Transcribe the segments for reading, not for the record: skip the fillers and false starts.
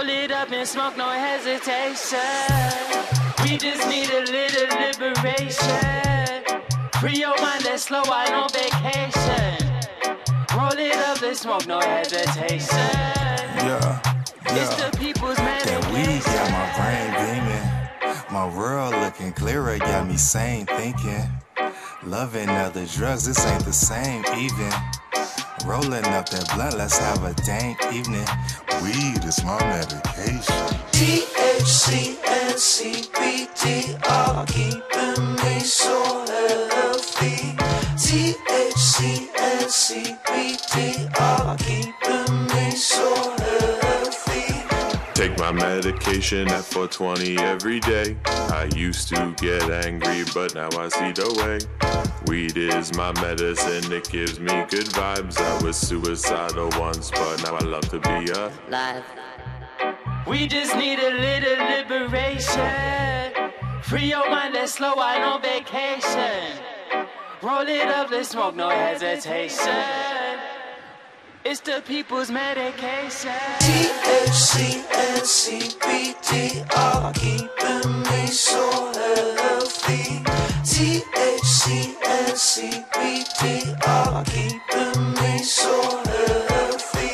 Roll it up and smoke, no hesitation. We just need a little liberation. Free your mind, let's slow out on vacation. Roll it up, let's smoke, no hesitation. Yeah. It's the people's medication. That weed got my brain beaming. My world looking clearer, got me sane thinking. Loving other drugs, this ain't the same even. Rolling up that blunt, let's have a dank evening. Weed is my medication. THC and CBD are keeping me so healthy. THC and CBD are keeping me so healthy. Take my medication at 420 every day. I used to get angry, but now I see the way. Weed is my medicine, it gives me good vibes. I was suicidal once, but now I love to be alive. We just need a little liberation. Free your mind, let's slow out on vacation. Roll it up, let's smoke, no hesitation. It's the people's medication. THC and CBD are keeping me so healthy. THC and CBD are keeping me so healthy.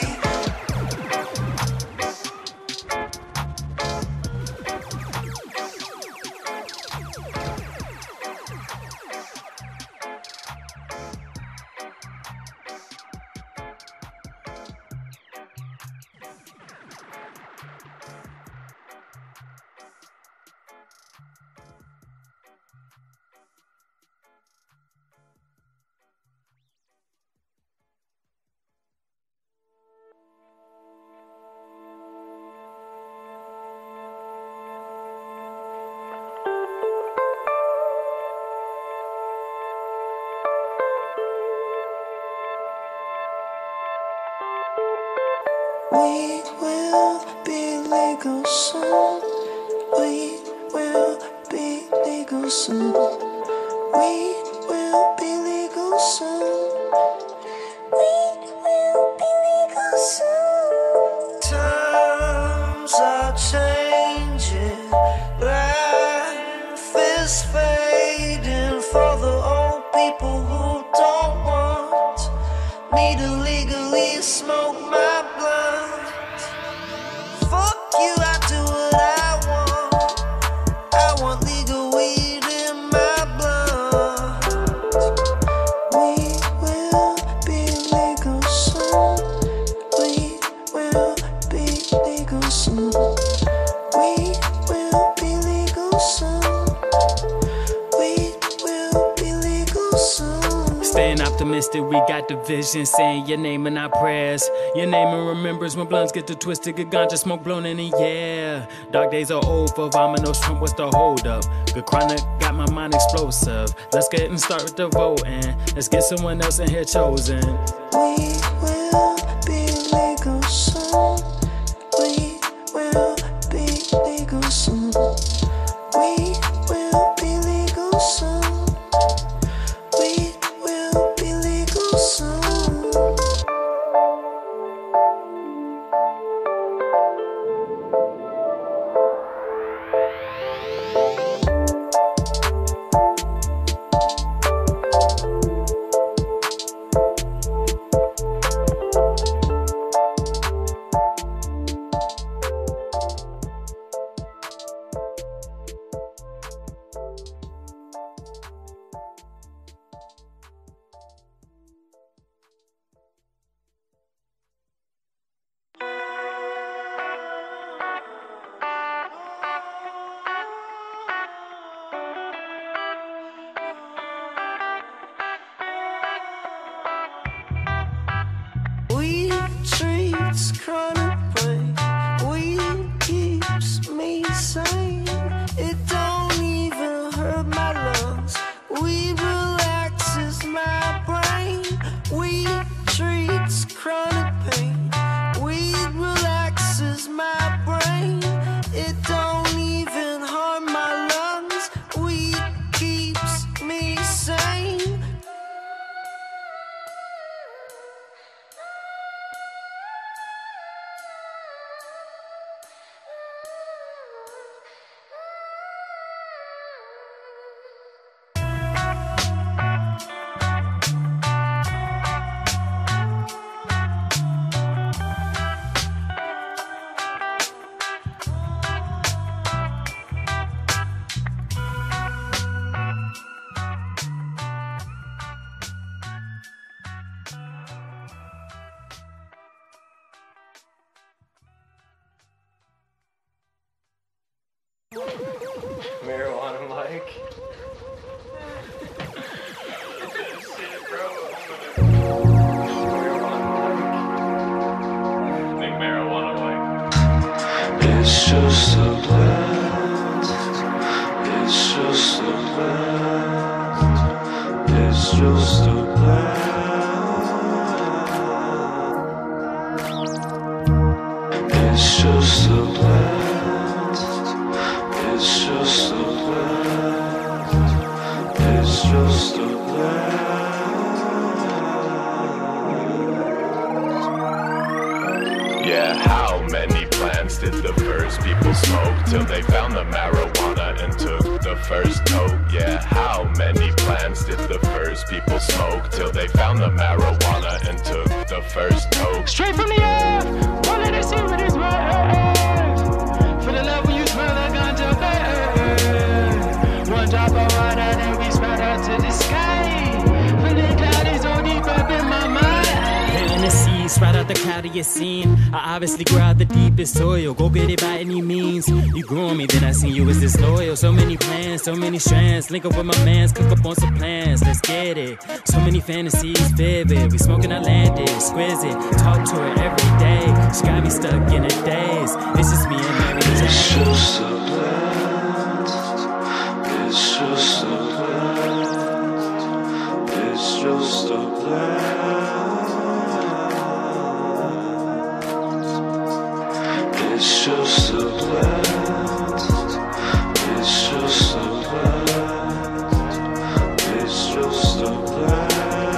We will be legal soon. We will be legal soon. We will be legal soon. We will be legal soon. Times are changing. Life is fading for the old people who don't want me to legally smoke my blunt. Fuck you, I do what I want. I want legal weed in my blunt. We will be legal soon. We will be legal soon. We will be legal soon. We will be legal soon. Staying optimistic, we got the vision. Saying your name in our prayers. Your name in remembrance when blunts get too twisted. Good ganja smoke blown in the air. Dark days are over, Vominos Trump, what's the hold up? Good chronic got my mind explosive. Let's get and start with the voting. Let's get someone else in here chosen. We will be legal soon. We will be legal soon. We will be legal soon. We will be legal soon. Marijuana Mike. Shit, bro. Marijuana Mike. It's just a blast. It's just a blast. It's just a blast. It's just a blast. It's just a blast. It's just a blast. Yeah, how many plants did the first people smoke till they found the marijuana and took the first toke? Yeah, how many plants did the first people smoke till they found the marijuana and took the first toke? Straight from the earth, one of the secrets worth. For the love when you smell the ganja burn. One drop of water, then we spread out to the sky. Feeling cloudy so deep up in my mind. Hitting the seas right out the cloudiest scene. I obviously grow out the deepest soil. Go get it by any means. You grew on me, then I seen you as disloyal. So many plans, so many strands. Link up with my mans, cook up on some plans. Let's get it. So many fantasies vivid. We smoking Atlantis, exquisite. Talk to her every day. She got me stuck in a daze. It's just me and Mary Jane. It's just a blast. It's just a blast. It's just a blast. It's just a blast. It's just a blast. It's just a blast.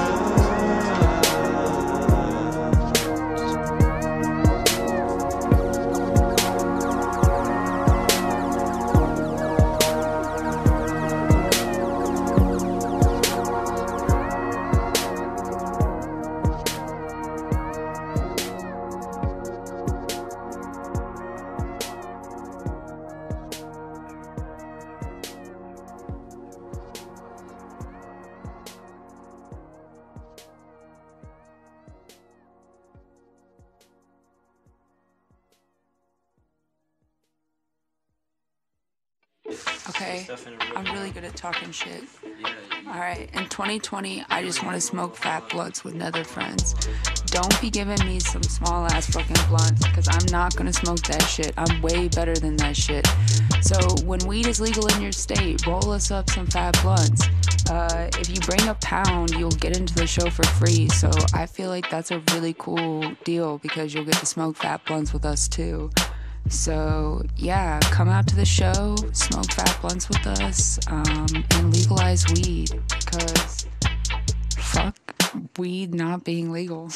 Okay, I'm really good at talking shit. Alright, in 2020, I just want to smoke fat blunts with nether friends. Don't be giving me some small ass fucking blunts, because I'm not gonna smoke that shit. I'm way better than that shit. So when weed is legal in your state, roll us up some fat blunts. If you bring a pound, you'll get into the show for free. So I feel like that's a really cool deal, because you'll get to smoke fat blunts with us too. So yeah, come out to the show, smoke fat blunts with us, and legalize weed, because fuck weed not being legal.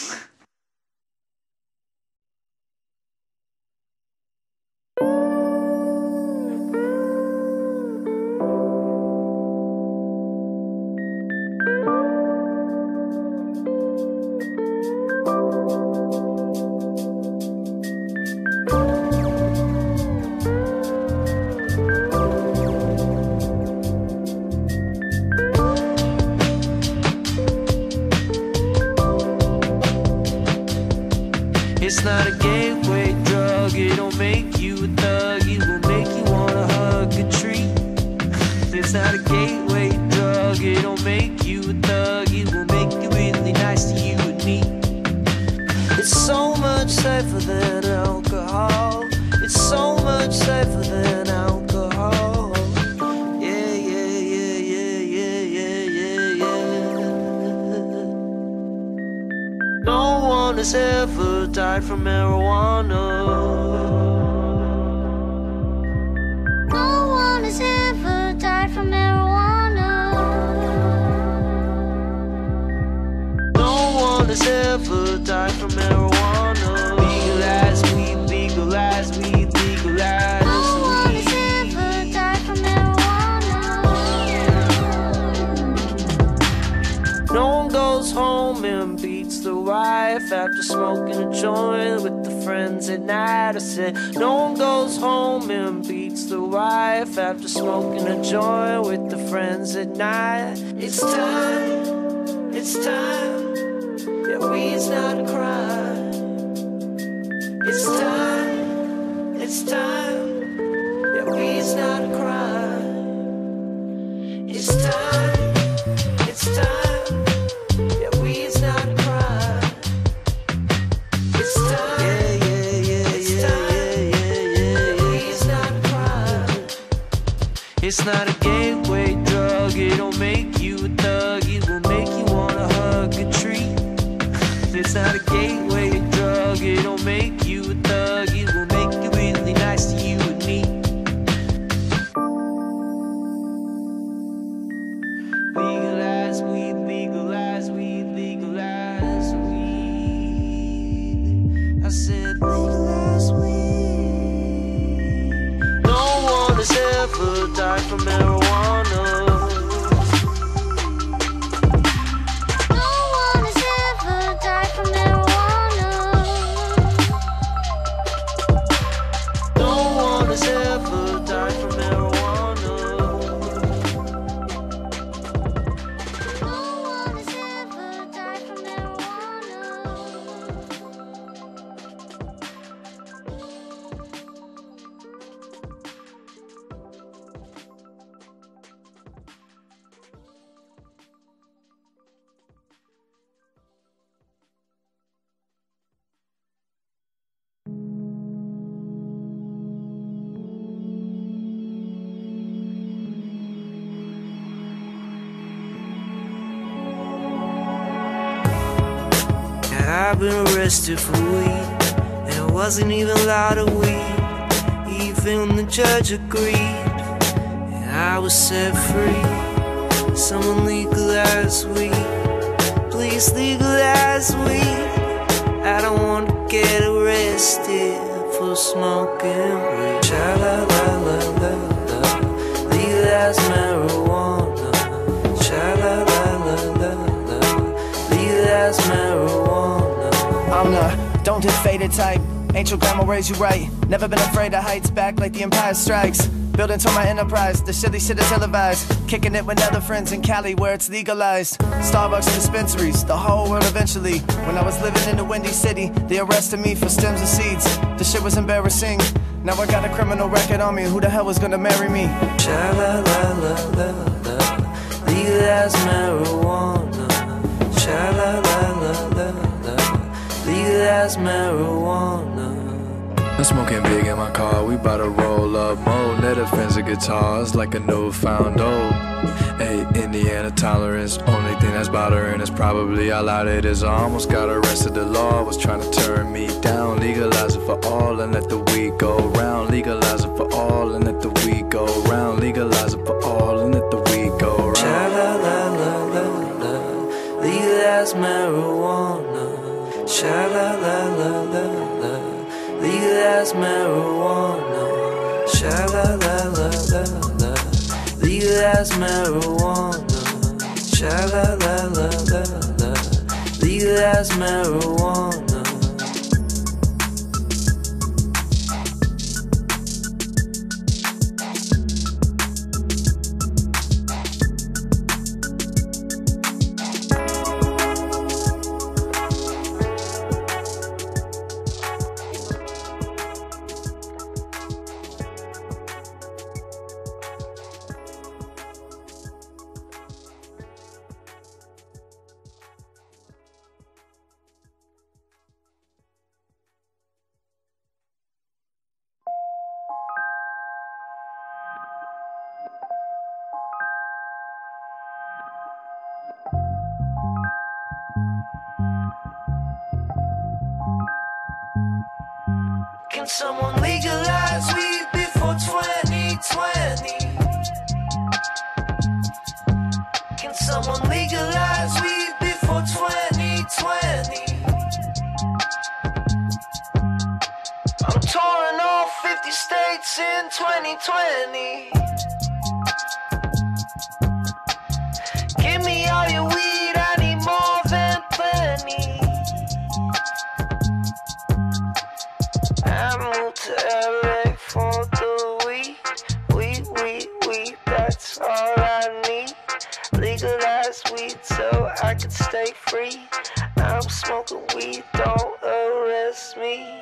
It's not a gateway drug, it don't make you a thug, it will make you wanna hug a tree. It's not a gateway drug, it don't make you a thug, it will make you really nice to you and me. It's so much safer than alcohol, it's so much safer than alcohol. Yeah, yeah, yeah, yeah, yeah, yeah, yeah, yeah. No one has ever died from marijuana. No one has ever died from marijuana. No one has ever died from marijuana. Legalize weed, legalize weed, legalize No one has weed. ever died from marijuana. No one goes home and beats the wife after smoking a joint with the friends at night. I said, no one goes home and beats the wife after smoking a joint with the friends at night. It's time, it's time. Yeah, weed's not a crime. It's time, yeah, weed's not It's not a gateway drug, it'll make you a thug, it will make you wanna hug a tree. It's not a gateway drug, it'll make you a thug, it will make you really nice to you and me. Legalize weed, legalize weed, legalize weed. I said legalize weed. No one has ever died from marijuana. No one has ever died from marijuana. No one has ever died from marijuana. No one has ever died from marijuana. I've been arrested for weed, and it wasn't even a lot of weed. Even the judge agreed, and I was set free. Someone legalize weed, please legalize weed. I don't want to get arrested for smoking weed. Sha la la la la la, legalize marijuana. Sha la la la la la, legalize marijuana. I'm the don't get faded type. Angel grandma raised you right. Never been afraid of heights, back like the Empire Strikes. Building to my enterprise, the silly shit is televised. Kicking it with other friends in Cali where it's legalized. Starbucks and dispensaries, the whole world eventually. When I was living in the Windy City, they arrested me for stems and seeds. The shit was embarrassing. Now I got a criminal record on me. Who the hell was gonna marry me? Sha la la la la la, legalize marijuana. Sha la la la la la, legalize marijuana. I'm smoking big in my car, we bout to roll up more. Net offensive guitars like a newfound old. Hey, Indiana tolerance, only thing that's bothering is probably how loud it is. I almost got arrested, the law was trying to turn me down. Legalize it for all and let the weed go round. Legalize it for all and let the weed go round. Legalize it for all and let the weed go round. Sha la la la la la, legalize marijuana. Sha la la la la la, legalize marijuana. Sha la la la la la, legalize marijuana. Sha la la la la la, legalize marijuana. Can someone legalize weed before 2020? Can someone legalize weed before 2020? I'm touring all 50 states in 2020. Give me all your weed, I need more than plenty. I moved to LA for the weed, that's all I need. Legalize weed so I can stay free. I'm smoking weed, don't arrest me.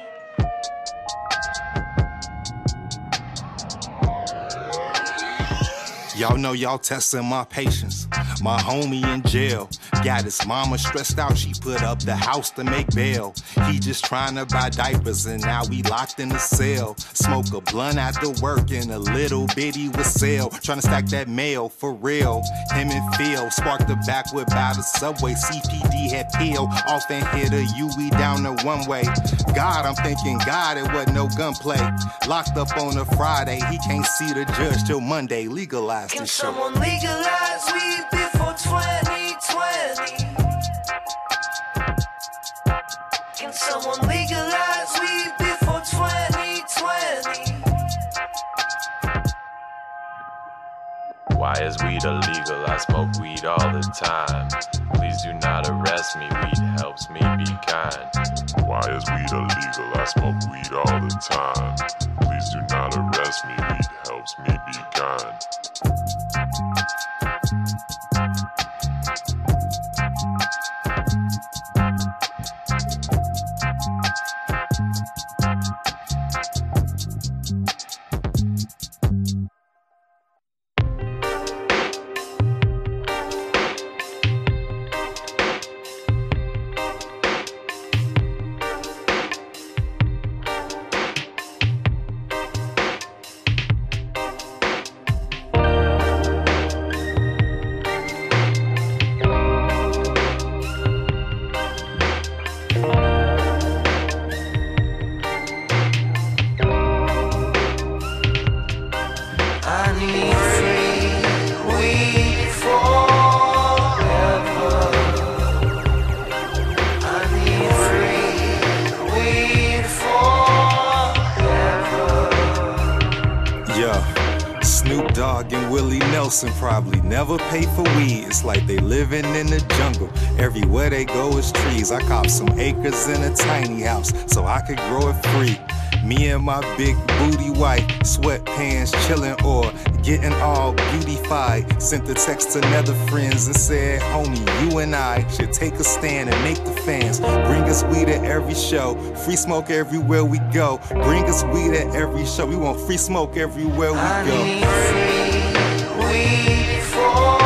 Y'all know y'all testing my patience. My homie in jail got his mama stressed out. She put up the house to make bail. He just trying to buy diapers and now we locked in the cell. Smoke a blunt after work and a little bitty with sale. Trying to stack that mail for real. Him and Phil sparked the backwood by the subway. CPD had peeled off and hit a UE down the one way. God, I'm thinking God, it wasn't no gunplay. Locked up on a Friday, he can't see the judge till Monday. Legalize Can this shit. someone legalize weed before 2020? Can someone legalize weed before 2020? Why is weed illegal? I smoke weed all the time. Please do not arrest me, weed helps me be kind. Why is weed illegal? I smoke weed all the time. Please do not arrest me, weed helps me be kind. Snoop Dogg and Willie Nelson probably never pay for weed. It's like they living in the jungle. Everywhere they go is trees. I cop some acres in a tiny house so I could grow it free. Me and my big booty wife, sweatpants chillin' or getting all beautified. Sent the text to nether friends and said, homie, you and I should take a stand and make the fans bring us weed at every show. Free smoke everywhere we go. Bring us weed at every show. We want free smoke everywhere we go. I need free weed for